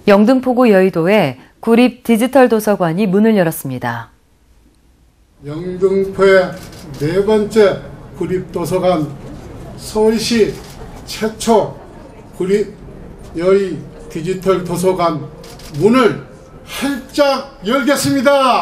영등포구 여의도에 구립 디지털 도서관이 문을 열었습니다. 영등포의 네 번째 구립도서관, 서울시 최초 구립 여의 디지털 도서관 문을 활짝 열겠습니다.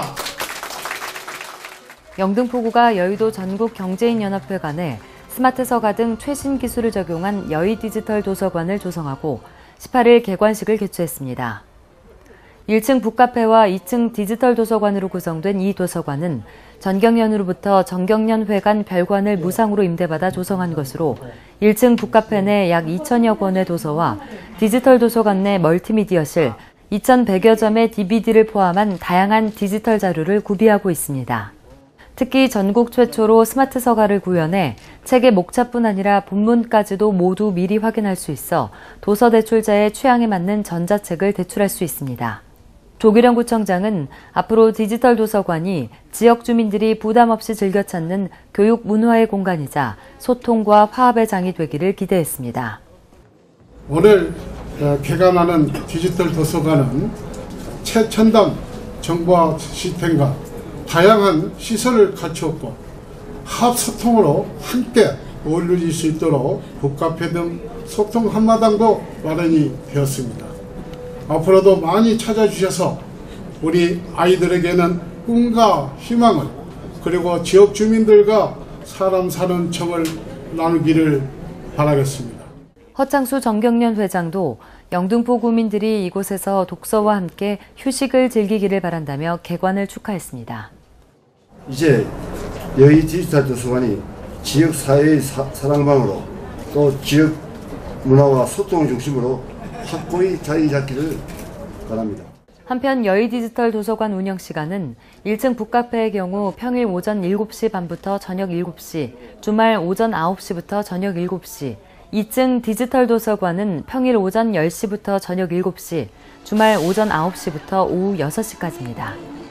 영등포구가 여의도 전국경제인연합회 간에 스마트 서가 등 최신 기술을 적용한 여의 디지털 도서관을 조성하고 18일 개관식을 개최했습니다. 1층 북카페와 2층 디지털 도서관으로 구성된 이 도서관은 전경련으로부터 정경련회관 별관을 무상으로 임대받아 조성한 것으로 1층 북카페 내 약 2천여 권의 도서와 디지털 도서관 내 멀티미디어실, 2,100여 점의 DVD를 포함한 다양한 디지털 자료를 구비하고 있습니다. 특히 전국 최초로 스마트 서가를 구현해 책의 목차뿐 아니라 본문까지도 모두 미리 확인할 수 있어 도서 대출자의 취향에 맞는 전자책을 대출할 수 있습니다. 조규령 구청장은 앞으로 디지털 도서관이 지역 주민들이 부담 없이 즐겨 찾는 교육 문화의 공간이자 소통과 화합의 장이 되기를 기대했습니다. 오늘 개관하는 디지털 도서관은 최첨단 정보 시스템과 다양한 시설을 갖추었고 합소통으로 함께 어울릴 수 있도록 북카페 등 소통 한마당도 마련이 되었습니다. 앞으로도 많이 찾아주셔서 우리 아이들에게는 꿈과 희망을, 그리고 지역 주민들과 사람 사는 정을 나누기를 바라겠습니다. 허창수 정경련 회장도 영등포 구민들이 이곳에서 독서와 함께 휴식을 즐기기를 바란다며 개관을 축하했습니다. 이제 여의 디지털 도서관이 지역 사회의 사랑방으로 또 지역 문화와 소통을 중심으로 확고히 자리 잡기를 바랍니다. 한편 여의 디지털 도서관 운영 시간은 1층 북카페의 경우 평일 오전 7시 반부터 저녁 7시, 주말 오전 9시부터 저녁 7시, 2층 디지털 도서관은 평일 오전 10시부터 저녁 7시, 주말 오전 9시부터 오후 6시까지입니다.